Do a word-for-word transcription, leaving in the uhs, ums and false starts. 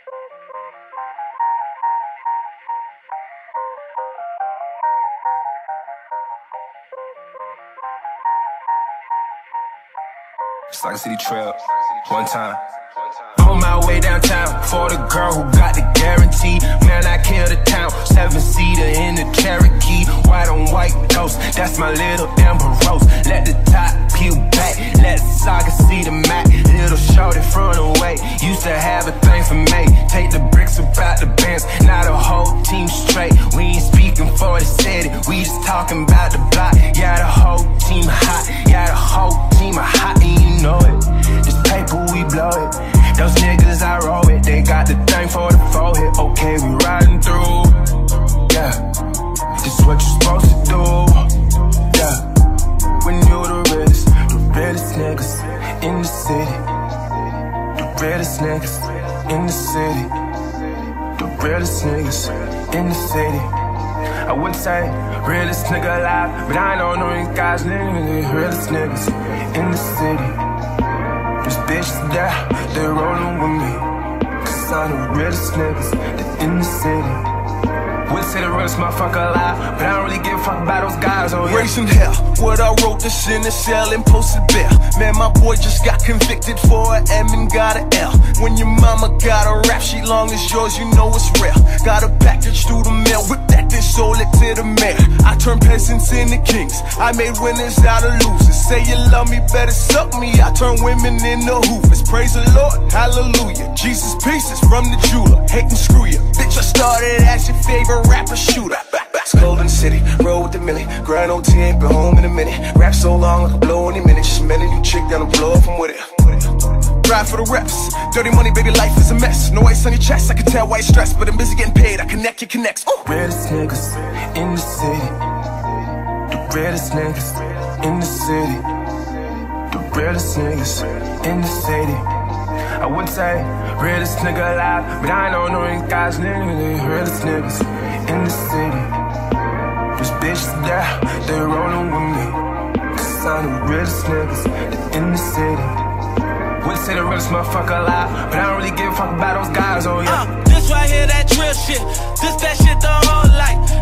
It's like a city trail, one time. On my way downtown, for the girl who got the guarantee. Man, I kill the town, seven-seater in the Cherokee. White on white ghost, that's my little Amber Rose. Let the top peel back, let the saga see the Mac. Little shorty front away, used to have a thing for me. Take the bricks about the bands, now the whole team straight. We ain't speaking for the city, we just talking about the block. Yeah, the whole team hot, yeah, the whole team hot, and you know it. This paper, we blow it. Those niggas I roll with, they got the thing for the forehead. Okay, we riding through. Yeah, this is what you supposed to do. Yeah, when you the realest, the realest niggas in the city. The realest niggas in the city. The realest niggas in the city. I would say realest nigga alive, but I don't know these guys living. The realest niggas in the city. These bitches there, they rollin' with me. Cause I'm the realest niggas that in the city. Would say the realest motherfucker alive, but I don't really give a fuck about those guys, oh yeah. Raising hell, what I wrote this in a cell and posted bail. Man, my boy just got convicted for an M and got an L. When your mama got a rap sheet long as yours, you know it's real. Got a package through the mail, whip that then sold it to the mayor. I turned peasants into kings, I made winners out of losers. Say you love me, better suck me, I turn women into hoovers. Praise the Lord, hallelujah, Jesus pieces from the jeweler. Hate and screw ya, bitch, I started as your favorite rapper shooter. It's cold in the city, roll with the millie. Grind O T, ain't been home in a minute. Rap so long, I can blow any minute. Just met a new chick down the blow up, I'm with it. Ride for the reps. Dirty money, baby, life is a mess. No ice on your chest, I can tell why you're stressed. But I'm busy getting paid, I connect your connects. Ooh. Realest niggas in the city. The realest niggas in the city. The realest niggas in the city. I would say realest nigga alive, but I don't know these guys living. The realest niggas in the city. Those bitches there, they rollin' with me. Cause I'm the realest niggas that in the city. Would say the realest motherfucker alive, but I don't really give a fuck about those guys, oh yeah. Uh, this right here, that trill shit. This that shit the whole life.